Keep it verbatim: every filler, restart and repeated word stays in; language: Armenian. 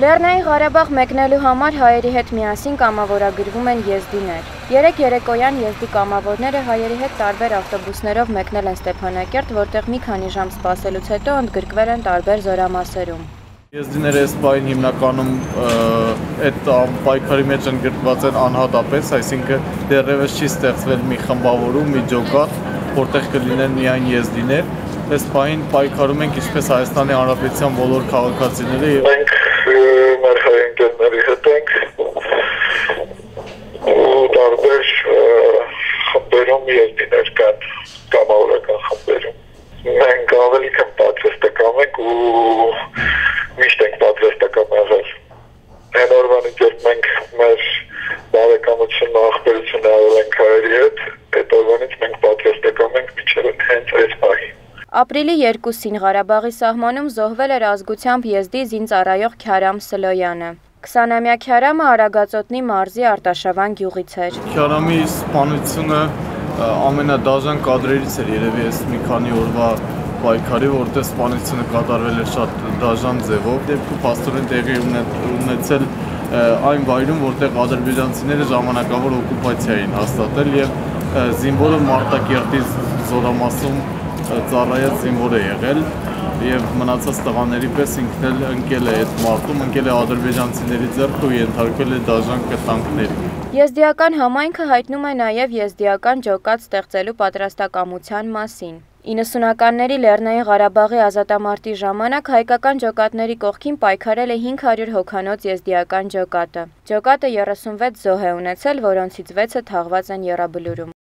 Լեռնային Ղարաբաղ մեկնելու համար հայերի հետ միասին կամավորագրվում են եզդիներ։ Երեկ երեկոյան եզդի կամավորները հայերի հետ տարբեր ավտոբուսներով մեկնել են Ստեփանակերտ, որտեղ մի քանի ժամ սպասելուց հետո ընդգրկվել են տարբեր զորամասերում։ Եզդիները այս պահին հիմնականում այդ պայքարի մեջ ընդգրկված են անհատապես, այսինքն դեռևս չի ստեղծվել մի խմբավորում, մի ջոկատ, որտեղ կլինեն միայն եզդիներ։ Այս պահին պայքարում ենք ինչպես Հայաստանի Հանրապետության բոլոր քաղաքացիները եւ մեր հայընկերների հետ ենք ու տարբեր խմբերում եզդիներ կան, կամավորական խմբերում։ Մենք ավելի քան պատրաստական ենք ու միշտ ենք պատրաստական եղել։ Այն օրվանից երբ մենք մեր բարեկամությունը, ախպերությունը ավել ենք հայերի հետ, այդ օրվանից մենք պատրաստական ենք մինչև հենց այս պահին։ Ապրիլի երկուսին Ղարաբաղի սահմանում զոհվել էր ազգությամբ եզդի զինծառայող Քյարամ Սլոյանը։ քսանամյա Քյարամը Արագածոտնի մարզի Արտաշավան գյուղից էր։ Քյարամի սպանությունը ամենադաժան կադրերից էր երևի այս մի քանի օրվա պայքարի, որտեղ սպանությունը կատարվել էր շատ դաժան ձևով։ Դեպքը փաստորեն տեղի ունեցել այն վայրում, որտեղ ադրբեջանցիները ժամանակավոր օկուպացիա էին հաստատել եւ զինվորը Մարտակերտի զորամասում ծառայած զինվոր է եղել եւ մնացած տղաների պես ինքն էլ ընկել է այդ մարտում, ընկել է ադրբեջանցիների ձեռքը ու ենթարկվել է դաժան կտանքների։ Եզդիական համայնքը հայտնում է նաեւ եզդիական ջոկատ ստեղծելու պատրաստակամության մասին։ իննսունականների Լեռնային Ղարաբաղի ազատամարտի ժամանակ հայկական ջոկատների կողքին պայքարել է հինգ հարյուր հոգանոց եզդիական ջոկատը։ Ջոկատը երեսունվեց զոհ է ունեցել, որոնցից վեցը թաղված են Եռաբլուրում։